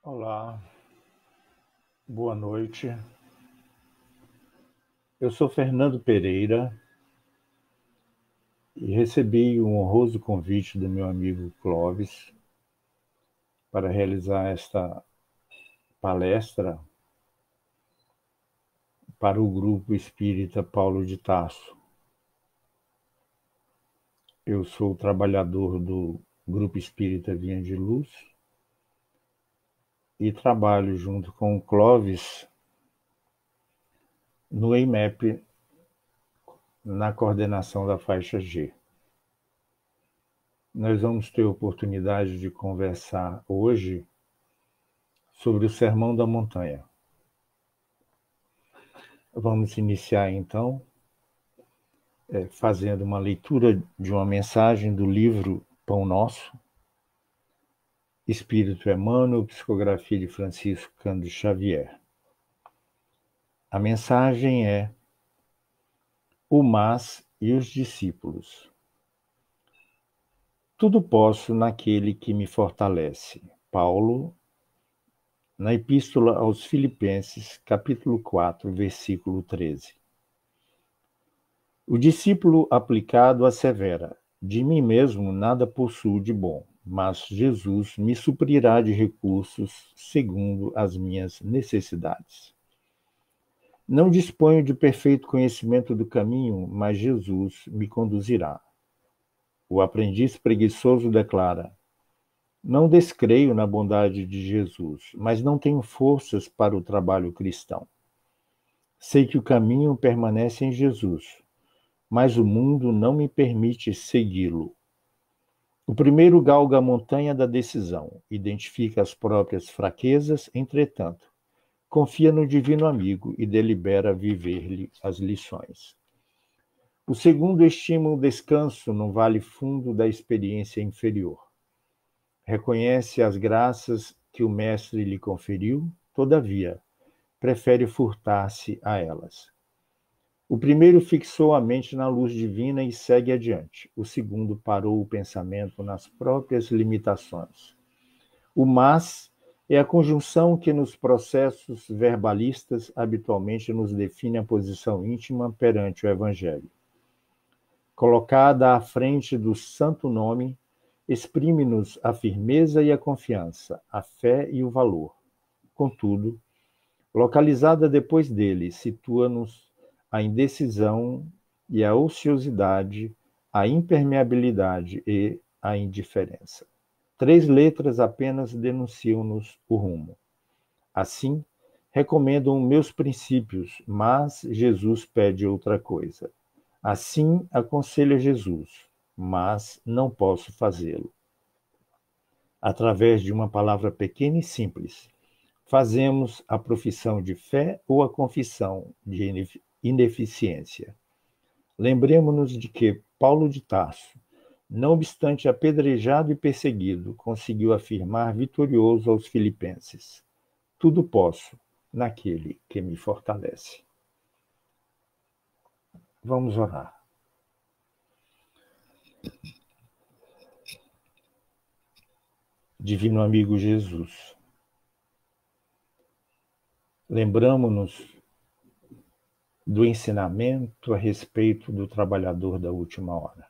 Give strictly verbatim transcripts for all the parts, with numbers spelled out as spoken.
Olá, boa noite. Eu sou Fernando Pereira e recebi um honroso convite do meu amigo Clóvis para realizar esta palestra para o Grupo Espírita Paulo de Tarso. Eu sou trabalhador do Grupo Espírita Vinha de Luz e trabalho junto com o Clóvis no E I M E P, na coordenação da faixa G. Nós vamos ter oportunidade de conversar hoje sobre o Sermão da Montanha. Vamos iniciar então é, fazendo uma leitura de uma mensagem do livro Pão Nosso, Espírito Emmanuel, psicografia de Francisco Cândido Xavier. A mensagem é: o Mas e os discípulos. Tudo posso naquele que me fortalece. Paulo, na Epístola aos Filipenses, capítulo quatro, versículo treze. O discípulo aplicado assevera: de mim mesmo nada possuo de bom, mas Jesus me suprirá de recursos segundo as minhas necessidades. Não disponho de perfeito conhecimento do caminho, mas Jesus me conduzirá. O aprendiz preguiçoso declara: não descreio na bondade de Jesus, mas não tenho forças para o trabalho cristão. Sei que o caminho permanece em Jesus, mas o mundo não me permite segui-lo. O primeiro galga a montanha da decisão, identifica as próprias fraquezas, entretanto, confia no divino amigo e delibera viver-lhe as lições. O segundo estima o descanso no vale fundo da experiência inferior. Reconhece as graças que o mestre lhe conferiu, todavia, prefere furtar-se a elas. O primeiro fixou a mente na luz divina e segue adiante. O segundo parou o pensamento nas próprias limitações. O mas é a conjunção que nos processos verbalistas habitualmente nos define a posição íntima perante o Evangelho. Colocada à frente do santo nome, exprime-nos a firmeza e a confiança, a fé e o valor. Contudo, localizada depois dele, situa-nos a indecisão e a ociosidade, a impermeabilidade e a indiferença. Três letras apenas denunciam-nos o rumo. Assim, recomendam meus princípios, mas Jesus pede outra coisa. Assim, aconselha Jesus, mas não posso fazê-lo. Através de uma palavra pequena e simples, fazemos a profissão de fé ou a confissão de ineficiência. Lembremos-nos de que Paulo de Tarso, não obstante apedrejado e perseguido, conseguiu afirmar vitorioso aos filipenses: tudo posso naquele que me fortalece. Vamos orar. Divino amigo Jesus, lembramo-nos do ensinamento a respeito do trabalhador da última hora.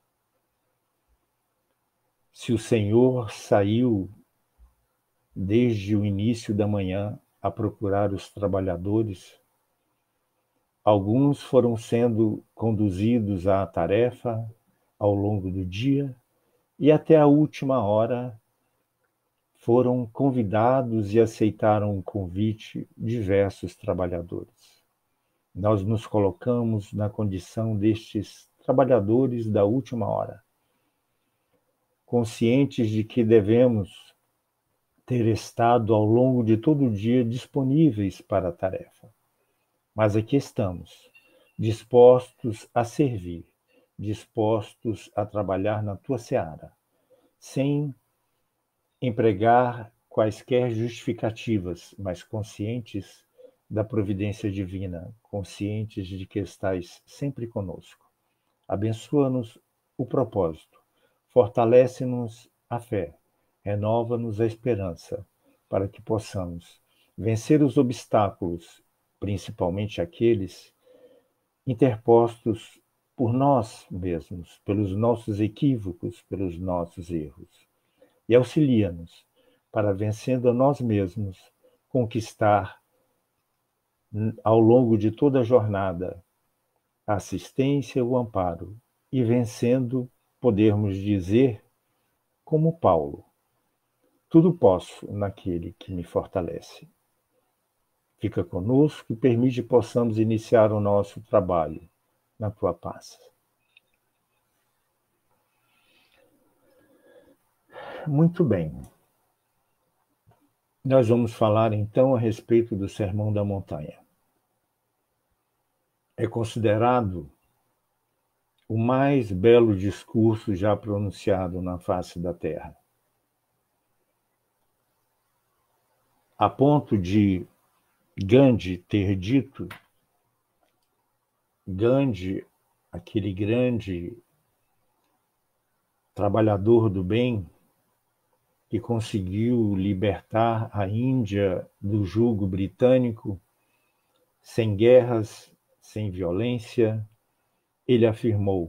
Se o Senhor saiu desde o início da manhã a procurar os trabalhadores, alguns foram sendo conduzidos à tarefa ao longo do dia e até a última hora foram convidados e aceitaram o convite diversos trabalhadores. Nós nos colocamos na condição destes trabalhadores da última hora, conscientes de que devemos ter estado ao longo de todo o dia disponíveis para a tarefa. Mas aqui estamos, dispostos a servir, dispostos a trabalhar na tua seara, sem empregar quaisquer justificativas, mas conscientes da providência divina, conscientes de que estais sempre conosco. Abençoa-nos o propósito, fortalece-nos a fé, renova-nos a esperança, para que possamos vencer os obstáculos, principalmente aqueles interpostos por nós mesmos, pelos nossos equívocos, pelos nossos erros. E auxilia-nos para, vencendo a nós mesmos, conquistar ao longo de toda a jornada a assistência, o amparo, e vencendo, podermos dizer, como Paulo: tudo posso naquele que me fortalece. Fica conosco e permite que possamos iniciar o nosso trabalho na tua paz. Muito bem. Nós vamos falar então a respeito do Sermão da Montanha. É considerado o mais belo discurso já pronunciado na face da terra. A ponto de Gandhi ter dito, Gandhi, aquele grande trabalhador do bem, que conseguiu libertar a Índia do jugo britânico, sem guerras, sem violência, ele afirmou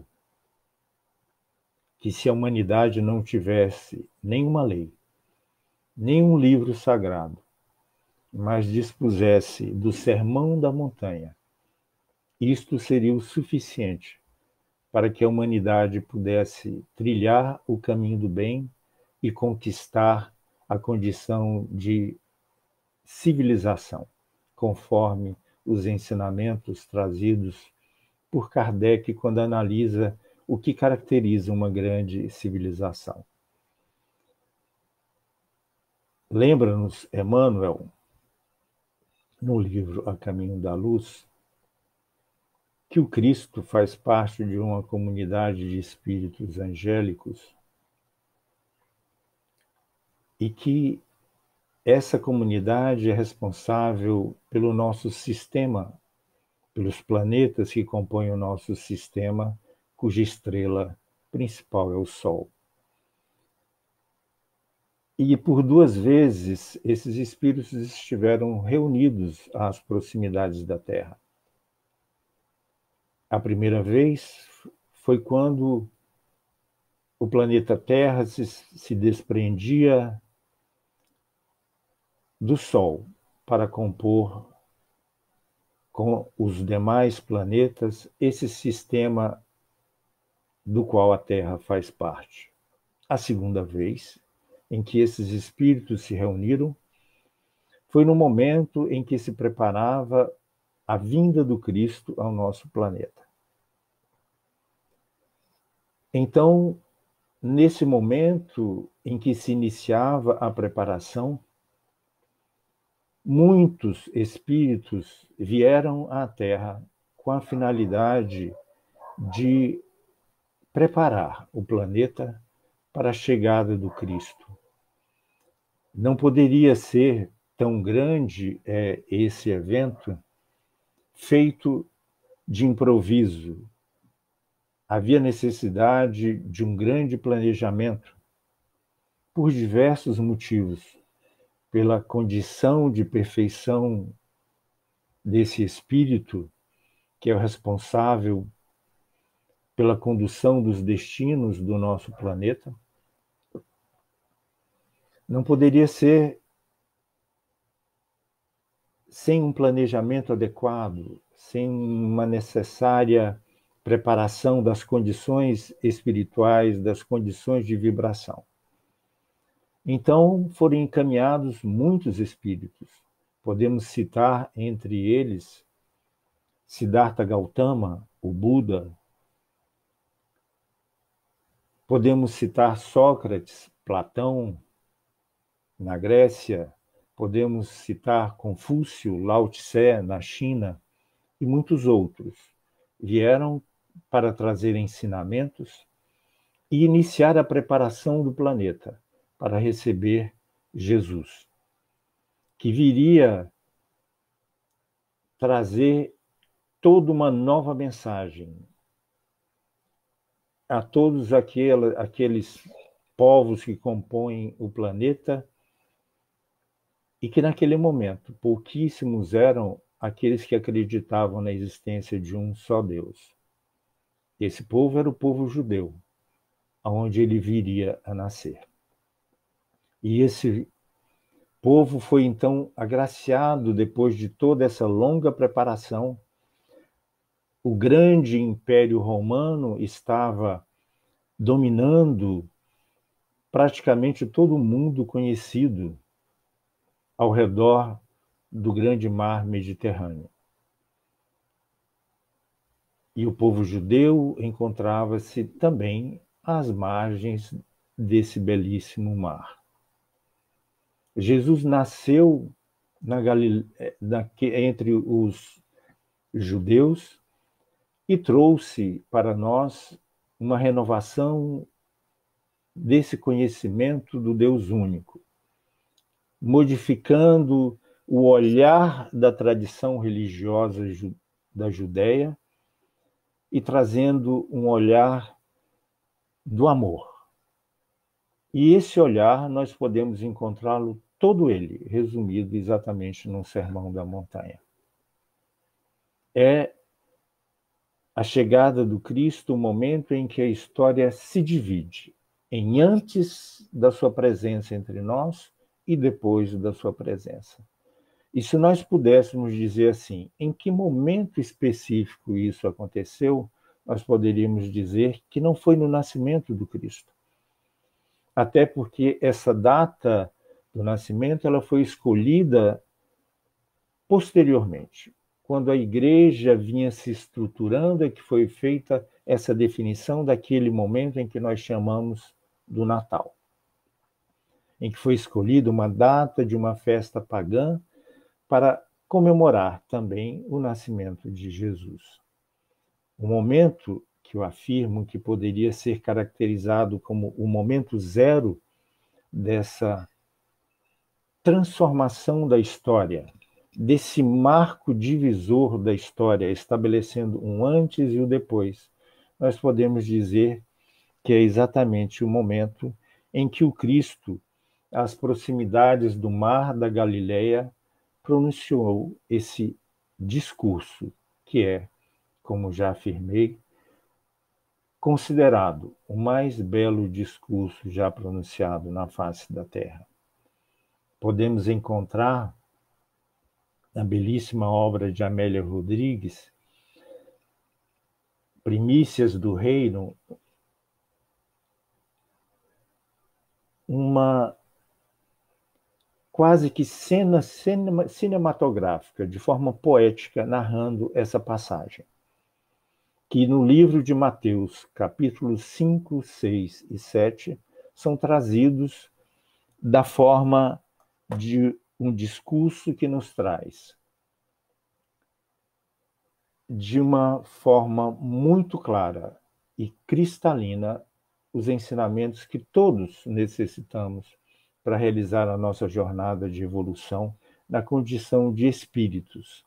que se a humanidade não tivesse nenhuma lei, nenhum livro sagrado, mas dispusesse do Sermão da Montanha, isto seria o suficiente para que a humanidade pudesse trilhar o caminho do bem e conquistar a condição de civilização, conforme os ensinamentos trazidos por Kardec quando analisa o que caracteriza uma grande civilização. Lembra-nos Emmanuel, no livro A Caminho da Luz, que o Cristo faz parte de uma comunidade de espíritos angélicos e que essa comunidade é responsável pelo nosso sistema, pelos planetas que compõem o nosso sistema, cuja estrela principal é o Sol. E por duas vezes esses espíritos estiveram reunidos às proximidades da Terra. A primeira vez foi quando o planeta Terra se, se desprendia do Sol para compor com os demais planetas esse sistema do qual a Terra faz parte. A segunda vez em que esses espíritos se reuniram foi no momento em que se preparava a vinda do Cristo ao nosso planeta. Então, nesse momento em que se iniciava a preparação, muitos espíritos vieram à Terra com a finalidade de preparar o planeta para a chegada do Cristo. Não poderia ser tão grande é, esse evento feito de improviso. Havia necessidade de um grande planejamento, por diversos motivos, pela condição de perfeição desse espírito, que é o responsável pela condução dos destinos do nosso planeta. Não poderia ser sem um planejamento adequado, sem uma necessária preparação das condições espirituais, das condições de vibração. Então, foram encaminhados muitos espíritos. Podemos citar entre eles Siddhartha Gautama, o Buda. Podemos citar Sócrates, Platão, na Grécia. Podemos citar Confúcio, Lao Tse, na China, e muitos outros. Vieram para trazer ensinamentos e iniciar a preparação do planeta para receber Jesus, que viria trazer toda uma nova mensagem a todos aqueles povos que compõem o planeta e que naquele momento pouquíssimos eram aqueles que acreditavam na existência de um só Deus. Esse povo era o povo judeu, onde ele viria a nascer. E esse povo foi então agraciado depois de toda essa longa preparação. O grande Império Romano estava dominando praticamente todo o mundo conhecido ao redor do grande mar Mediterrâneo. E o povo judeu encontrava-se também às margens desse belíssimo mar. Jesus nasceu na Galile... na... entre os judeus e trouxe para nós uma renovação desse conhecimento do Deus único, modificando o olhar da tradição religiosa da Judéia e trazendo um olhar do amor. E esse olhar nós podemos encontrá-lo todo ele, resumido exatamente no Sermão da Montanha. É a chegada do Cristo o momento em que a história se divide em antes da sua presença entre nós e depois da sua presença. E se nós pudéssemos dizer assim, em que momento específico isso aconteceu, nós poderíamos dizer que não foi no nascimento do Cristo. Até porque essa data do nascimento ela foi escolhida posteriormente. Quando a igreja vinha se estruturando, é que foi feita essa definição daquele momento em que nós chamamos do Natal. Em que foi escolhida uma data de uma festa pagã para comemorar também o nascimento de Jesus. O momento que eu afirmo que poderia ser caracterizado como o momento zero dessa transformação da história, desse marco divisor da história, estabelecendo um antes e o depois, nós podemos dizer que é exatamente o momento em que o Cristo, às proximidades do mar da Galileia, pronunciou esse discurso, que é, como já afirmei, considerado o mais belo discurso já pronunciado na face da terra. Podemos encontrar na belíssima obra de Amélia Rodrigues, Primícias do Reino, uma quase que cena cinematográfica, de forma poética, narrando essa passagem, que no livro de Mateus, capítulos cinco, seis e sete, são trazidos da forma de um discurso que nos traz, de uma forma muito clara e cristalina, os ensinamentos que todos necessitamos para realizar a nossa jornada de evolução na condição de espíritos.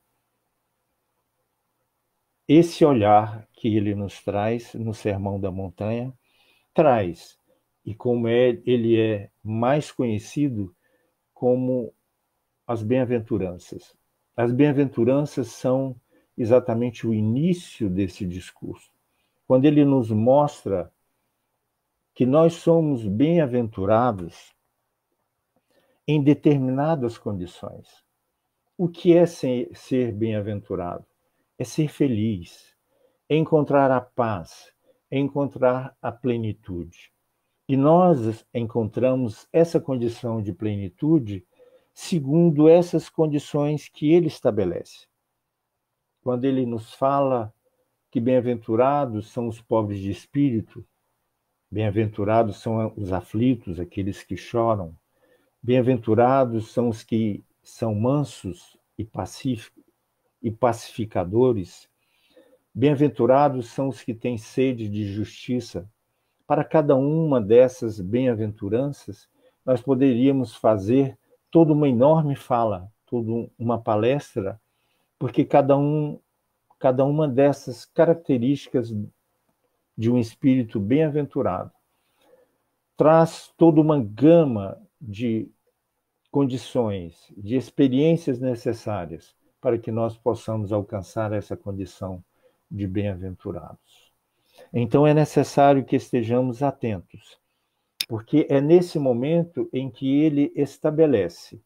Esse olhar que ele nos traz no Sermão da Montanha, traz, e como é, ele é mais conhecido como as bem-aventuranças. As bem-aventuranças são exatamente o início desse discurso, quando ele nos mostra que nós somos bem-aventurados em determinadas condições. O que é ser, ser bem-aventurado? É ser feliz, é encontrar a paz, é encontrar a plenitude. E nós encontramos essa condição de plenitude segundo essas condições que ele estabelece. Quando ele nos fala que bem-aventurados são os pobres de espírito, bem-aventurados são os aflitos, aqueles que choram, bem-aventurados são os que são mansos e pacíficos e pacificadores, bem-aventurados são os que têm sede de justiça. Para cada uma dessas bem-aventuranças, nós poderíamos fazer toda uma enorme fala, toda uma palestra, porque cada, um, cada uma dessas características de um espírito bem-aventurado traz toda uma gama de condições, de experiências necessárias para que nós possamos alcançar essa condição de bem-aventurados. Então é necessário que estejamos atentos, porque é nesse momento em que ele estabelece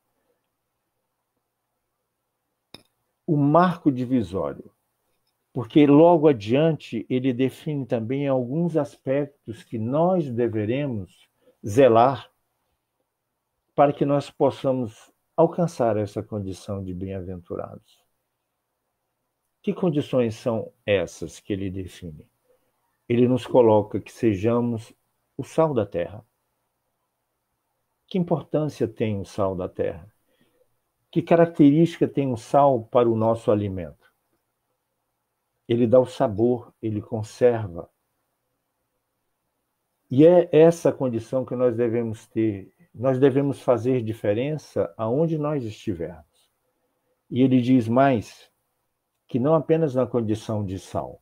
o marco divisório, porque logo adiante ele define também alguns aspectos que nós deveremos zelar para que nós possamos alcançar essa condição de bem-aventurados. Que condições são essas que ele define? Ele nos coloca que sejamos o sal da terra. Que importância tem o sal da terra? Que característica tem o sal para o nosso alimento? Ele dá o sabor, ele conserva. E é essa condição que nós devemos ter. Nós devemos fazer diferença aonde nós estivermos. E ele diz mais, que não apenas na condição de sal.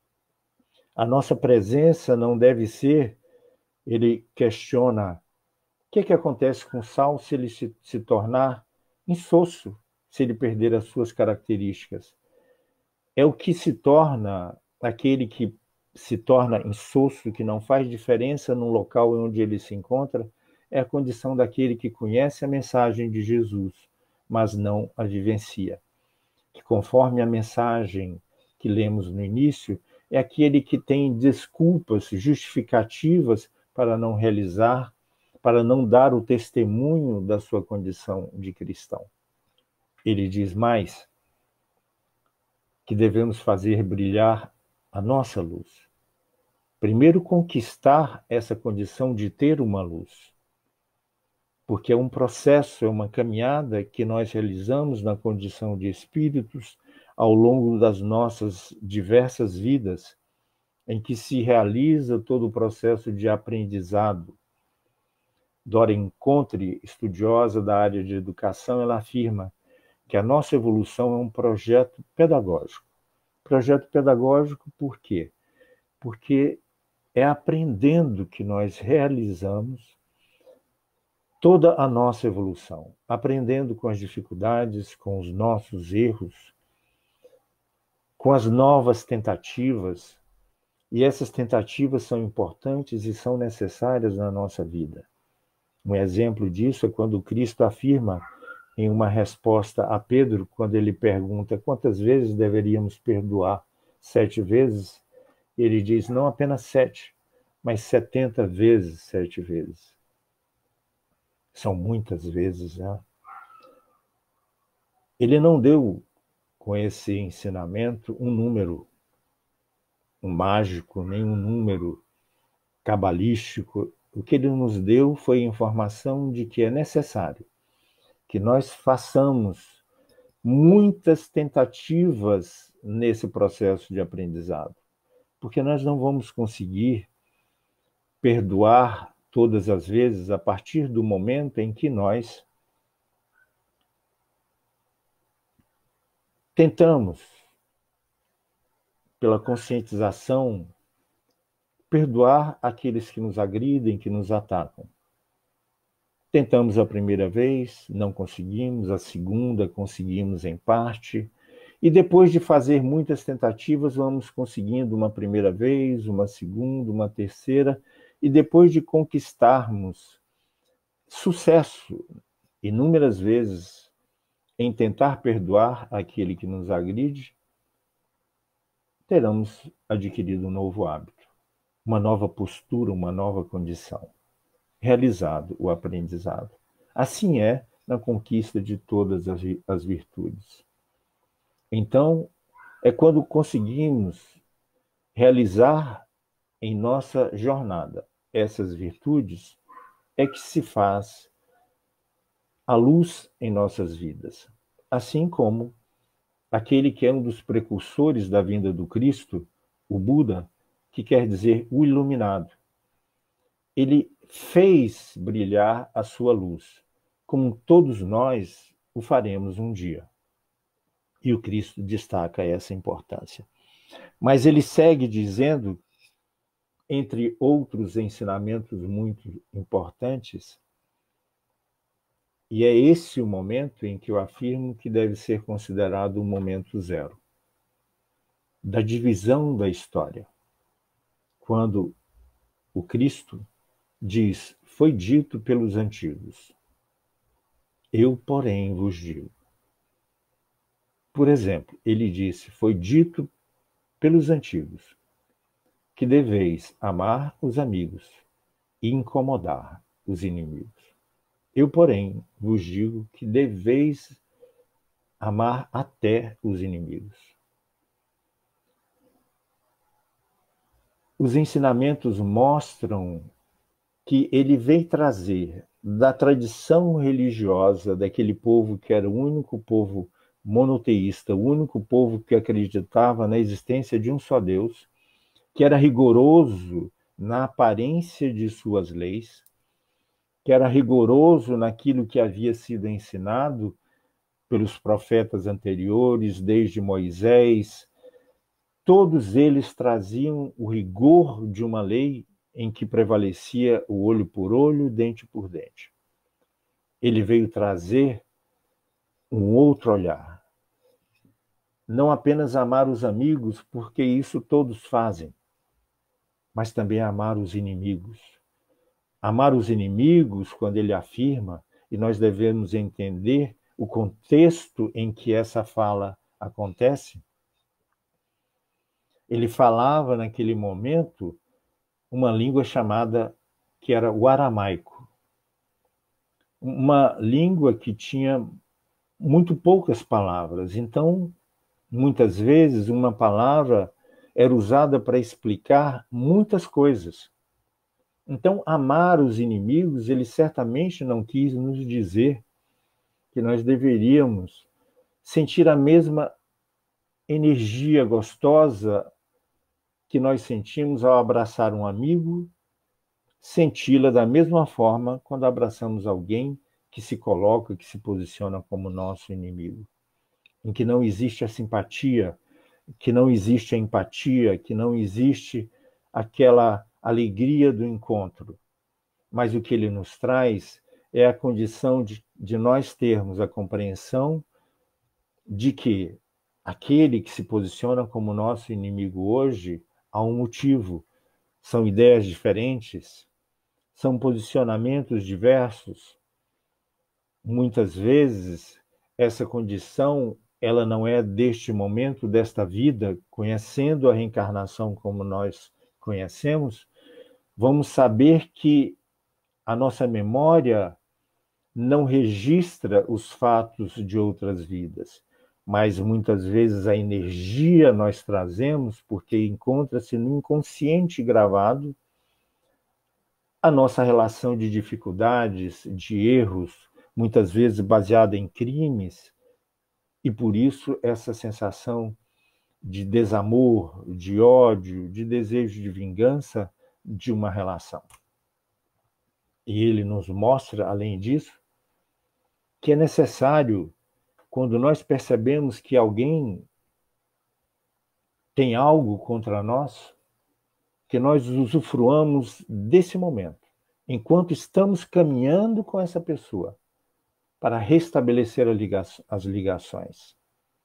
A nossa presença não deve ser, ele questiona, o que, que acontece com o sal se ele se, se tornar insosso, se ele perder as suas características? É o que se torna, aquele que se torna insosso, que não faz diferença no local onde ele se encontra, é a condição daquele que conhece a mensagem de Jesus, mas não a vivencia. Que conforme a mensagem que lemos no início, é aquele que tem desculpas, justificativas para não realizar, para não dar o testemunho da sua condição de cristão. Ele diz mais, que devemos fazer brilhar a nossa luz. Primeiro, conquistar essa condição de ter uma luz, porque é um processo, é uma caminhada que nós realizamos na condição de espíritos ao longo das nossas diversas vidas, em que se realiza todo o processo de aprendizado. Dora Encontre, estudiosa da área de educação, ela afirma que a nossa evolução é um projeto pedagógico. Projeto pedagógico por quê? Porque é aprendendo que nós realizamos toda a nossa evolução, aprendendo com as dificuldades, com os nossos erros, com as novas tentativas, e essas tentativas são importantes e são necessárias na nossa vida. Um exemplo disso é quando Cristo afirma em uma resposta a Pedro, quando ele pergunta quantas vezes deveríamos perdoar? Sete vezes? Ele diz não apenas sete, mas setenta vezes sete vezes. São muitas vezes, né? Ele não deu, com esse ensinamento, um número um mágico, nem um número cabalístico. O que ele nos deu foi a informação de que é necessário que nós façamos muitas tentativas nesse processo de aprendizado, porque nós não vamos conseguir perdoar todas as vezes a partir do momento em que nós tentamos, pela conscientização, perdoar aqueles que nos agridem, que nos atacam. Tentamos a primeira vez, não conseguimos, a segunda conseguimos em parte, e depois de fazer muitas tentativas, vamos conseguindo uma primeira vez, uma segunda, uma terceira, e depois de conquistarmos sucesso inúmeras vezes em tentar perdoar aquele que nos agride, teremos adquirido um novo hábito, uma nova postura, uma nova condição, realizado o aprendizado. Assim é na conquista de todas as virtudes. Então, é quando conseguimos realizar em nossa jornada essas virtudes, é que se faz a luz em nossas vidas. Assim como aquele que é um dos precursores da vinda do Cristo, o Buda, que quer dizer o iluminado. Ele fez brilhar a sua luz, como todos nós o faremos um dia. E o Cristo destaca essa importância. Mas ele segue dizendo, entre outros ensinamentos muito importantes, E é esse o momento em que eu afirmo que deve ser considerado o momento zero, da divisão da história. Quando o Cristo diz, foi dito pelos antigos, eu, porém, vos digo. Por exemplo, ele disse, foi dito pelos antigos, que deveis amar os amigos e incomodar os inimigos. Eu, porém, vos digo que deveis amar até os inimigos. Os ensinamentos mostram que ele veio trazer da tradição religiosa daquele povo que era o único povo monoteísta, o único povo que acreditava na existência de um só Deus, que era rigoroso na aparência de suas leis, que era rigoroso naquilo que havia sido ensinado pelos profetas anteriores, desde Moisés. Todos eles traziam o rigor de uma lei em que prevalecia o olho por olho, dente por dente. Ele veio trazer um outro olhar. Não apenas amar os amigos, porque isso todos fazem, mas também amar os inimigos. Amar os inimigos, quando ele afirma, e nós devemos entender o contexto em que essa fala acontece, ele falava naquele momento uma língua chamada, que era o aramaico. Uma língua que tinha muito poucas palavras. Então, muitas vezes, uma palavra era usada para explicar muitas coisas. Então, amar os inimigos, ele certamente não quis nos dizer que nós deveríamos sentir a mesma energia gostosa que nós sentimos ao abraçar um amigo, senti-la da mesma forma quando abraçamos alguém que se coloca, que se posiciona como nosso inimigo, em que não existe a simpatia, que não existe a empatia, que não existe aquela alegria do encontro. Mas o que ele nos traz é a condição de, de nós termos a compreensão de que aquele que se posiciona como nosso inimigo hoje, há um motivo, são ideias diferentes, são posicionamentos diversos. Muitas vezes, essa condição, ela não é deste momento, desta vida, conhecendo a reencarnação como nós conhecemos, vamos saber que a nossa memória não registra os fatos de outras vidas, mas muitas vezes a energia nós trazemos porque encontra-se no inconsciente gravado a nossa relação de dificuldades, de erros, muitas vezes baseada em crimes, e por isso essa sensação de desamor, de ódio, de desejo de vingança de uma relação. E ele nos mostra, além disso, que é necessário, quando nós percebemos que alguém tem algo contra nós, que nós usufruamos desse momento, enquanto estamos caminhando com essa pessoa, para restabelecer as ligações,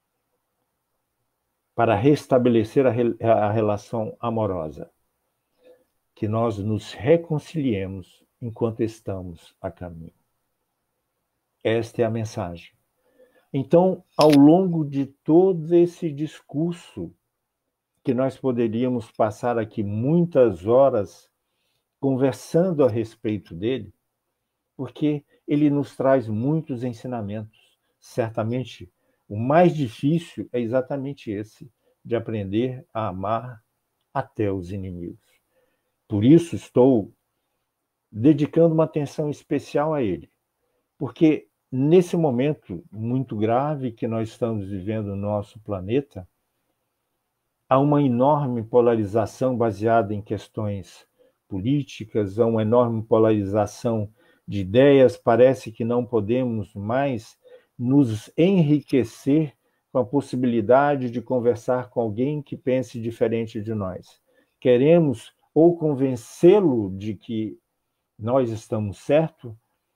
para restabelecer a relação amorosa, que nós nos reconciliemos enquanto estamos a caminho. Esta é a mensagem. Então, ao longo de todo esse discurso, que nós poderíamos passar aqui muitas horas conversando a respeito dele, porque ele nos traz muitos ensinamentos. Certamente, o mais difícil é exatamente esse, de aprender a amar até os inimigos. Por isso, estou dedicando uma atenção especial a ele, porque nesse momento muito grave que nós estamos vivendo no nosso planeta, há uma enorme polarização baseada em questões políticas, há uma enorme polarização de ideias. Parece que não podemos mais nos enriquecer com a possibilidade de conversar com alguém que pense diferente de nós. Queremos ou convencê-lo de que nós estamos certos,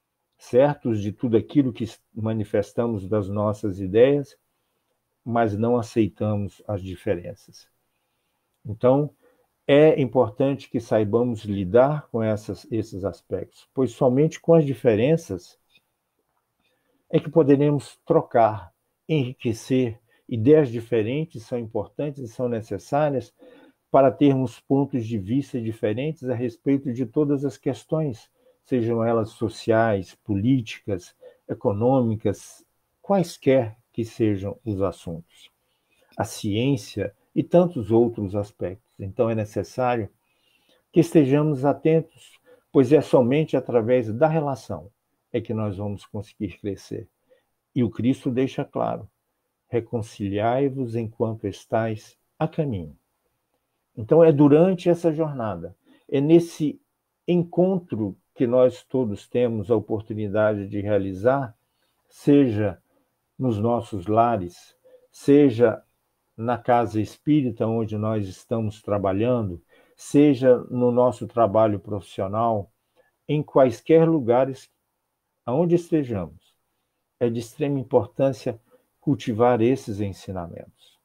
certos de tudo aquilo que manifestamos das nossas ideias, mas não aceitamos as diferenças. Então, é importante que saibamos lidar com essas, esses aspectos, pois somente com as diferenças é que poderemos trocar, enriquecer. Ideias diferentes são importantes e são necessárias para termos pontos de vista diferentes a respeito de todas as questões, sejam elas sociais, políticas, econômicas, quaisquer que sejam os assuntos. A ciência e tantos outros aspectos. Então é necessário que estejamos atentos, pois é somente através da relação é que nós vamos conseguir crescer. E o Cristo deixa claro: reconciliai-vos enquanto estáis a caminho. Então é durante essa jornada, é nesse encontro que nós todos temos a oportunidade de realizar, seja nos nossos lares, seja na casa espírita onde nós estamos trabalhando, seja no nosso trabalho profissional, em quaisquer lugares aonde estejamos. É de extrema importância cultivar esses ensinamentos,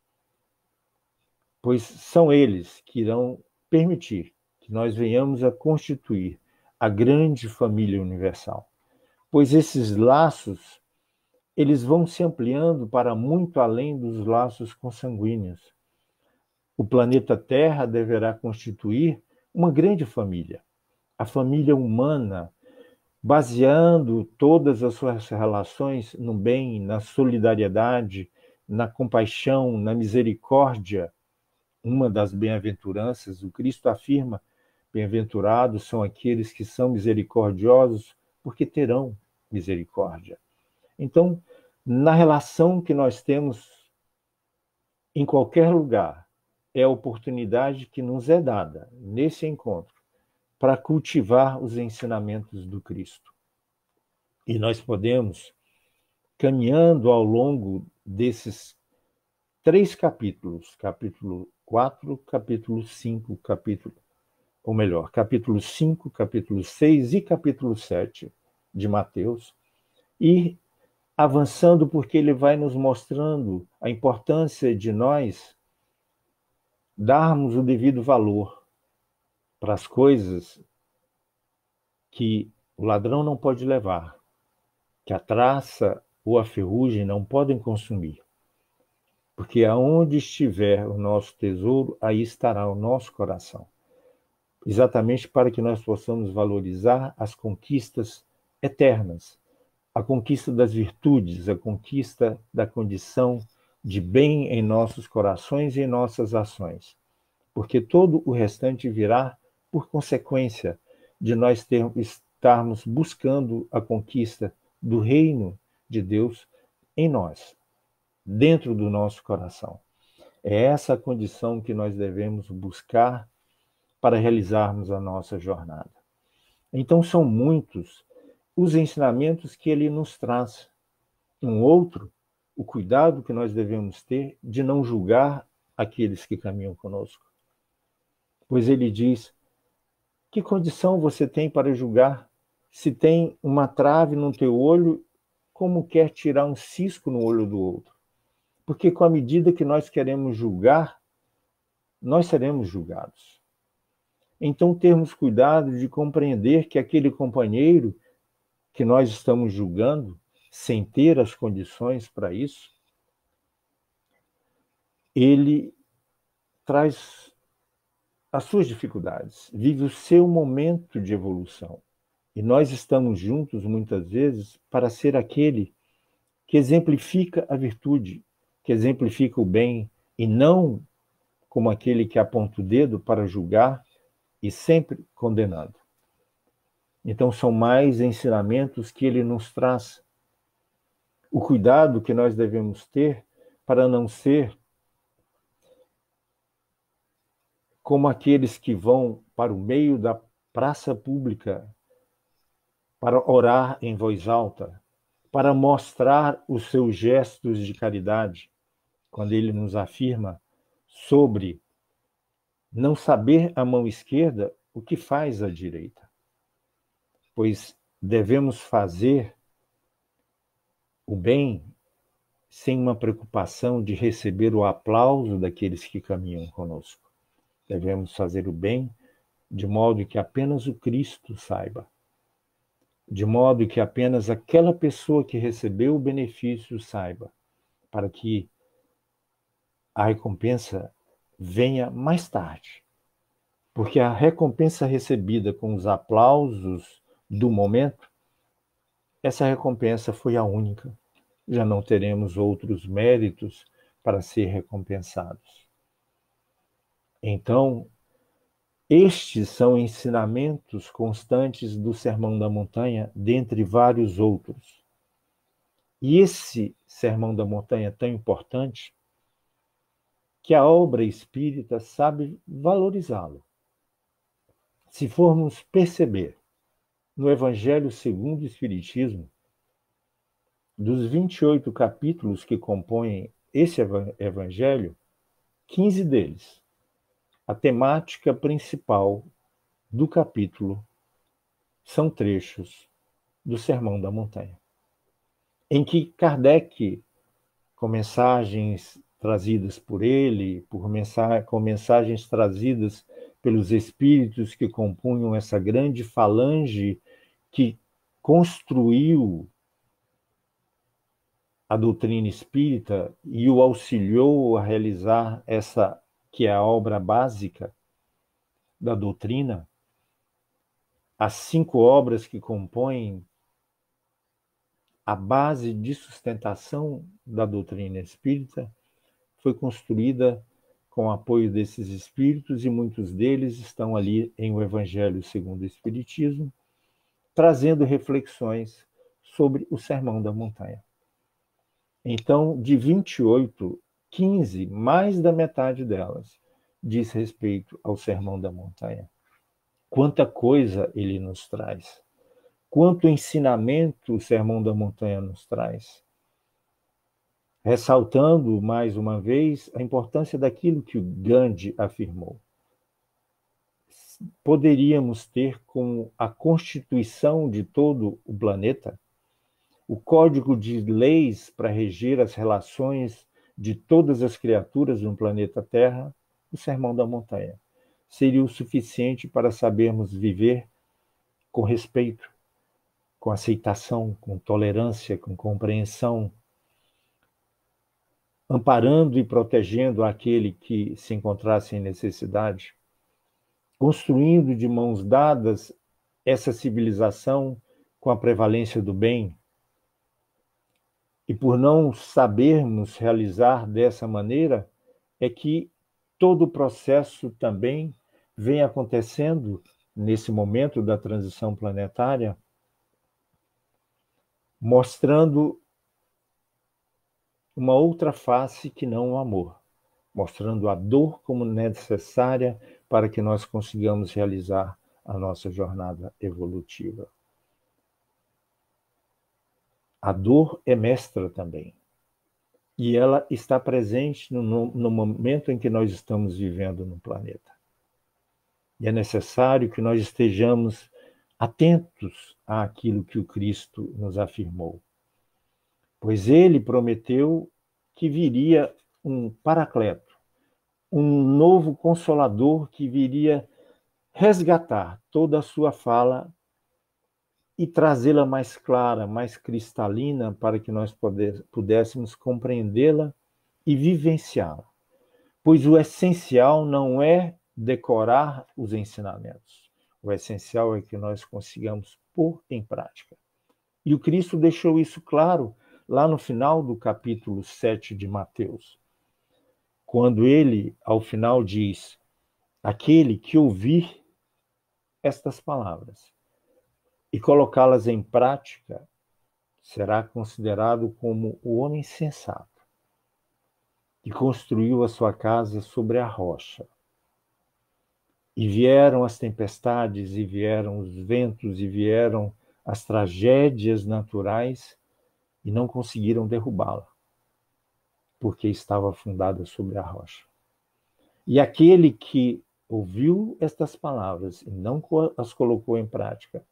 pois são eles que irão permitir que nós venhamos a constituir a grande família universal, pois esses laços eles vão se ampliando para muito além dos laços consanguíneos. O planeta Terra deverá constituir uma grande família, a família humana, baseando todas as suas relações no bem, na solidariedade, na compaixão, na misericórdia. Uma das bem-aventuranças, o Cristo afirma: bem-aventurados são aqueles que são misericordiosos, porque terão misericórdia. Então, na relação que nós temos em qualquer lugar, é a oportunidade que nos é dada nesse encontro para cultivar os ensinamentos do Cristo. E nós podemos, caminhando ao longo desses três capítulos, capítulo quatro, capítulo cinco, capítulo, ou melhor, capítulo cinco, capítulo seis e capítulo sete de Mateus, e avançando, porque ele vai nos mostrando a importância de nós darmos o devido valor para as coisas que o ladrão não pode levar, que a traça ou a ferrugem não podem consumir. Porque aonde estiver o nosso tesouro, aí estará o nosso coração. Exatamente para que nós possamos valorizar as conquistas eternas, a conquista das virtudes, a conquista da condição de bem em nossos corações e em nossas ações. Porque todo o restante virá por consequência de nós ter, estarmos buscando a conquista do reino de Deus em nós, dentro do nosso coração. É essa a condição que nós devemos buscar para realizarmos a nossa jornada. Então são muitos os ensinamentos que ele nos traz. Um outro, o cuidado que nós devemos ter de não julgar aqueles que caminham conosco. Pois ele diz: que condição você tem para julgar? Se tem uma trave no teu olho, como quer tirar um cisco no olho do outro? Porque com a medida que nós queremos julgar, nós seremos julgados. Então termos cuidado de compreender que aquele companheiro que nós estamos julgando, sem ter as condições para isso, ele traz as suas dificuldades, vive o seu momento de evolução. E nós estamos juntos, muitas vezes, para ser aquele que exemplifica a virtude, que exemplifica o bem, e não como aquele que aponta o dedo para julgar e sempre condenando. Então são mais ensinamentos que ele nos traz. O cuidado que nós devemos ter para não ser como aqueles que vão para o meio da praça pública para orar em voz alta, para mostrar os seus gestos de caridade, quando ele nos afirma sobre não saber a mão esquerda o que faz a direita. Pois devemos fazer o bem sem uma preocupação de receber o aplauso daqueles que caminham conosco. Devemos fazer o bem de modo que apenas o Cristo saiba, de modo que apenas aquela pessoa que recebeu o benefício saiba, para que a recompensa venha mais tarde. Porque a recompensa recebida com os aplausos do momento, essa recompensa foi a única. Já não teremos outros méritos para ser recompensados. Então, estes são ensinamentos constantes do Sermão da Montanha, dentre vários outros. E esse Sermão da Montanha é tão importante que a obra espírita sabe valorizá-lo. Se formos perceber no Evangelho segundo o Espiritismo, dos vinte e oito capítulos que compõem esse Evangelho, quinze deles, a temática principal do capítulo são trechos do Sermão da Montanha, em que Kardec, com mensagens trazidas por ele, por mensa- com mensagens trazidas pelos espíritos que compunham essa grande falange que construiu a doutrina espírita e o auxiliou a realizar essa que é a obra básica da doutrina, as cinco obras que compõem a base de sustentação da doutrina espírita, foi construída com o apoio desses espíritos e muitos deles estão ali em o Evangelho segundo o Espiritismo, trazendo reflexões sobre o Sermão da Montanha. Então, de vinte e oito, quinze, mais da metade delas, diz respeito ao Sermão da Montanha. Quanta coisa ele nos traz. Quanto ensinamento o Sermão da Montanha nos traz. Ressaltando, mais uma vez, a importância daquilo que o Gandhi afirmou. Poderíamos ter como a constituição de todo o planeta, o código de leis para reger as relações de todas as criaturas no planeta Terra, o Sermão da Montanha. Seria o suficiente para sabermos viver com respeito, com aceitação, com tolerância, com compreensão, amparando e protegendo aquele que se encontrasse em necessidade, construindo de mãos dadas essa civilização com a prevalência do bem. E por não sabermos realizar dessa maneira, é que todo o processo também vem acontecendo nesse momento da transição planetária, mostrando uma outra face que não o amor, mostrando a dor como necessária para que nós consigamos realizar a nossa jornada evolutiva. A dor é mestra também. E ela está presente no, no momento em que nós estamos vivendo no planeta. E é necessário que nós estejamos atentos àquilo que o Cristo nos afirmou. Pois ele prometeu que viria um Paracleto, um novo Consolador que viria resgatar toda a sua fala e trazê-la mais clara, mais cristalina, para que nós pudéssemos compreendê-la e vivenciá-la. Pois o essencial não é decorar os ensinamentos. O essencial é que nós consigamos pôr em prática. E o Cristo deixou isso claro lá no final do capítulo sete de Mateus, quando ele, ao final, diz: aquele que ouvir estas palavras e colocá-las em prática, será considerado como o homem sensato, que construiu a sua casa sobre a rocha. E vieram as tempestades, e vieram os ventos, e vieram as tragédias naturais, e não conseguiram derrubá-la, porque estava fundada sobre a rocha. E aquele que ouviu estas palavras e não as colocou em prática,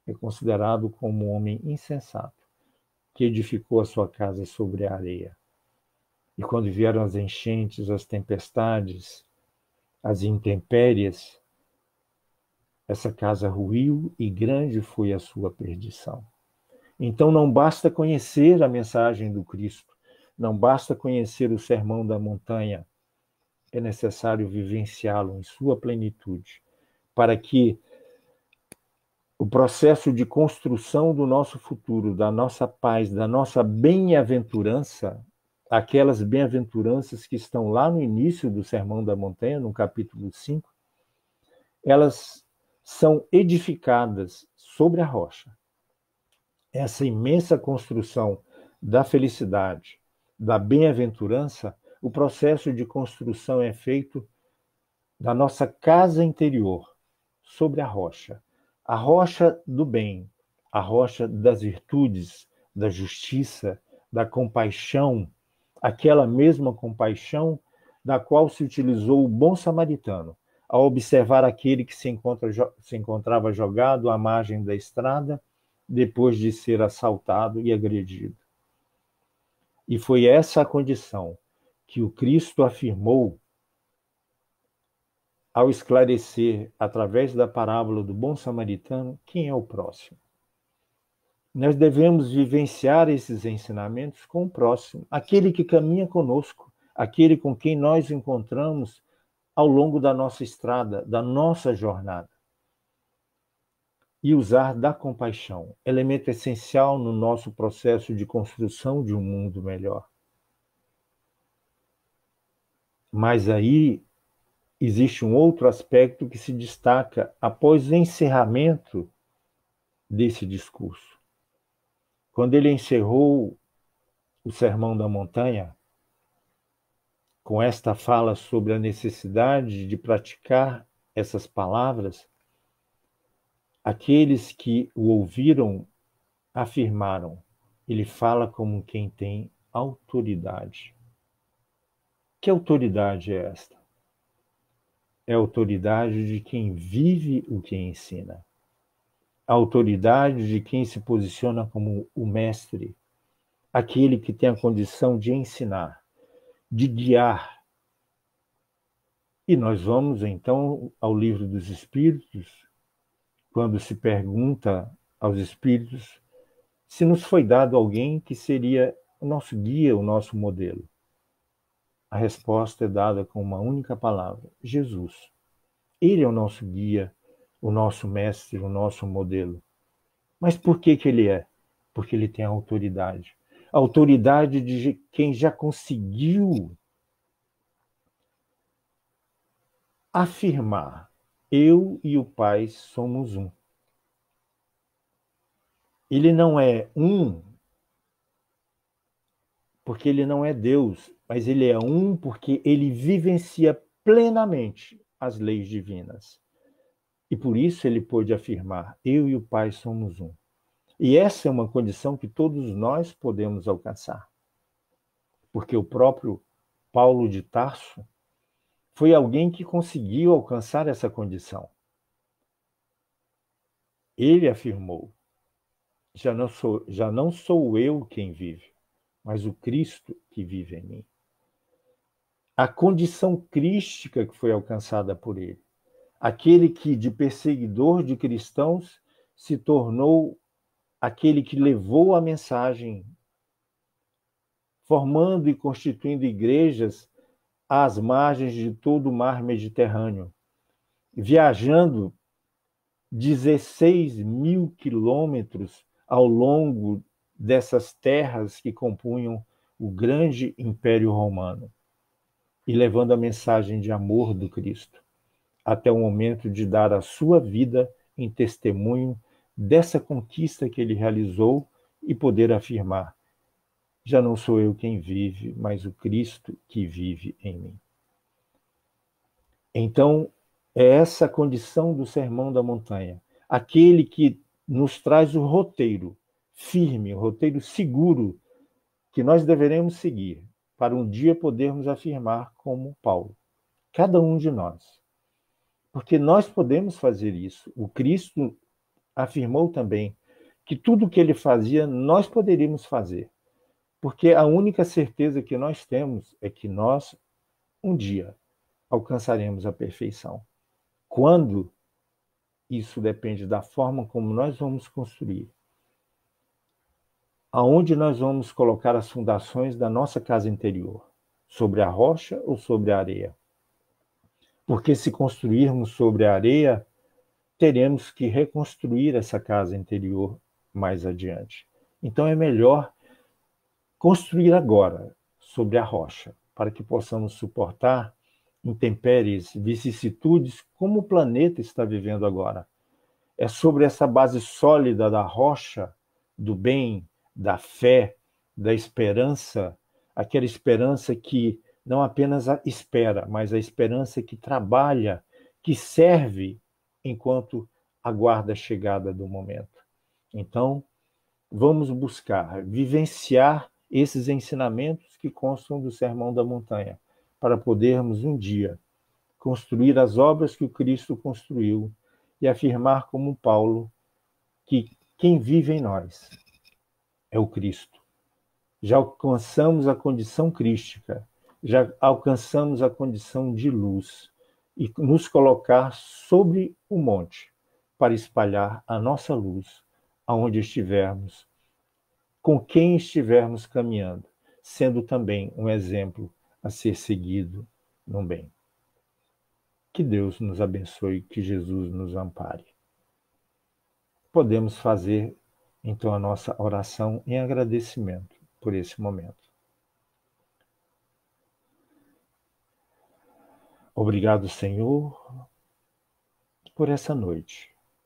é considerado como um homem insensato, que edificou a sua casa sobre a areia. E quando vieram as enchentes, as tempestades, as intempéries, essa casa ruiu e grande foi a sua perdição. Então não basta conhecer a mensagem do Cristo, não basta conhecer o Sermão da Montanha, é necessário vivenciá-lo em sua plenitude, para que o processo de construção do nosso futuro, da nossa paz, da nossa bem-aventurança, aquelas bem-aventuranças que estão lá no início do Sermão da Montanha, no capítulo cinco, elas são edificadas sobre a rocha. Essa imensa construção da felicidade, da bem-aventurança, o processo de construção é feito da nossa casa interior, sobre a rocha. A rocha do bem, a rocha das virtudes, da justiça, da compaixão, aquela mesma compaixão da qual se utilizou o bom samaritano, ao observar aquele que se, encontra, se encontrava jogado à margem da estrada, depois de ser assaltado e agredido. E foi essa a condição que o Cristo afirmou ao esclarecer, através da parábola do bom samaritano, quem é o próximo. Nós devemos vivenciar esses ensinamentos com o próximo, aquele que caminha conosco, aquele com quem nós encontramos ao longo da nossa estrada, da nossa jornada. E usar da compaixão, elemento essencial no nosso processo de construção de um mundo melhor. Mas aí existe um outro aspecto que se destaca após o encerramento desse discurso. Quando ele encerrou o Sermão da Montanha, com esta fala sobre a necessidade de praticar essas palavras, aqueles que o ouviram afirmaram, ele fala como quem tem autoridade. Que autoridade é esta? É a autoridade de quem vive o que ensina. A autoridade de quem se posiciona como o mestre, aquele que tem a condição de ensinar, de guiar. E nós vamos, então, ao Livro dos Espíritos, quando se pergunta aos Espíritos se nos foi dado alguém que seria o nosso guia, o nosso modelo. A resposta é dada com uma única palavra: Jesus. Ele é o nosso guia, o nosso mestre, o nosso modelo. Mas por que que ele é? Porque ele tem a autoridade. A autoridade de quem já conseguiu afirmar: eu e o Pai somos um. Ele não é um porque ele não é Deus, mas ele é um porque ele vivencia plenamente as leis divinas. E por isso ele pôde afirmar: eu e o Pai somos um. E essa é uma condição que todos nós podemos alcançar. Porque o próprio Paulo de Tarso foi alguém que conseguiu alcançar essa condição. Ele afirmou: já não sou, já não sou eu quem vive, mas o Cristo que vive em mim. A condição crística que foi alcançada por ele. Aquele que, de perseguidor de cristãos, se tornou aquele que levou a mensagem, formando e constituindo igrejas às margens de todo o mar Mediterrâneo, viajando dezesseis mil quilômetros ao longo dessas terras que compunham o grande Império Romano, e levando a mensagem de amor do Cristo, até o momento de dar a sua vida em testemunho dessa conquista que ele realizou e poder afirmar: já não sou eu quem vive, mas o Cristo que vive em mim. Então, é essa a condição do Sermão da Montanha, aquele que nos traz o roteiro firme, o roteiro seguro que nós deveremos seguir para um dia podermos afirmar como Paulo, cada um de nós. Porque nós podemos fazer isso. O Cristo afirmou também que tudo o que ele fazia, nós poderíamos fazer. Porque a única certeza que nós temos é que nós, um dia, alcançaremos a perfeição. Quando? Isso depende da forma como nós vamos construir. Aonde nós vamos colocar as fundações da nossa casa interior? Sobre a rocha ou sobre a areia? Porque se construirmos sobre a areia, teremos que reconstruir essa casa interior mais adiante. Então é melhor construir agora sobre a rocha, para que possamos suportar intempéries, vicissitudes, como o planeta está vivendo agora. É sobre essa base sólida da rocha, do bem, da fé, da esperança, aquela esperança que não apenas espera, mas a esperança que trabalha, que serve enquanto aguarda a chegada do momento. Então, vamos buscar vivenciar esses ensinamentos que constam do Sermão da Montanha, para podermos um dia construir as obras que o Cristo construiu e afirmar como Paulo que quem vive em nós é o Cristo. Já alcançamos a condição crística, já alcançamos a condição de luz e nos colocar sobre o monte para espalhar a nossa luz aonde estivermos, com quem estivermos caminhando, sendo também um exemplo a ser seguido no bem. Que Deus nos abençoe, que Jesus nos ampare. Podemos fazer, então, a nossa oração em agradecimento por esse momento. Obrigado, Senhor, por essa noite,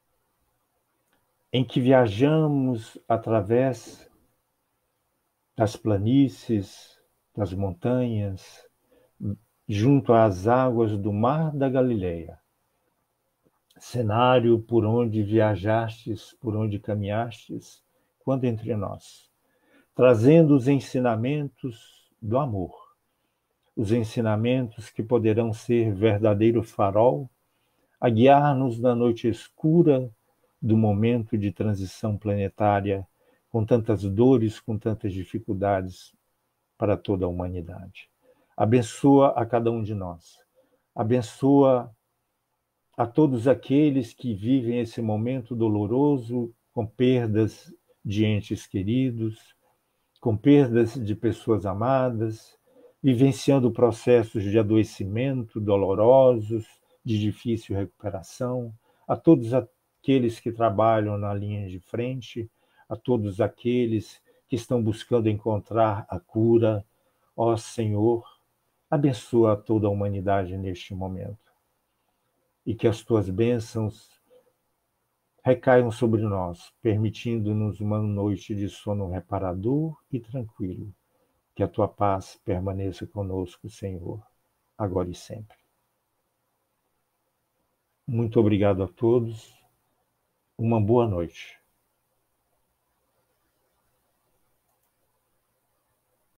em que viajamos através das planícies, das montanhas, junto às águas do mar da Galileia, cenário por onde viajastes, por onde caminhastes, quando entre nós, trazendo os ensinamentos do amor, os ensinamentos que poderão ser verdadeiro farol, a guiar-nos na noite escura do momento de transição planetária, com tantas dores, com tantas dificuldades para toda a humanidade. Abençoa a cada um de nós. Abençoa a todos aqueles que vivem esse momento doloroso, com perdas de entes queridos, com perdas de pessoas amadas, vivenciando processos de adoecimento dolorosos, de difícil recuperação, a todos aqueles que trabalham na linha de frente, a todos aqueles que estão buscando encontrar a cura. Ó Senhor, abençoa toda a humanidade neste momento e que as tuas bênçãos recaiam sobre nós, permitindo-nos uma noite de sono reparador e tranquilo. Que a tua paz permaneça conosco, Senhor, agora e sempre. Muito obrigado a todos. Uma boa noite.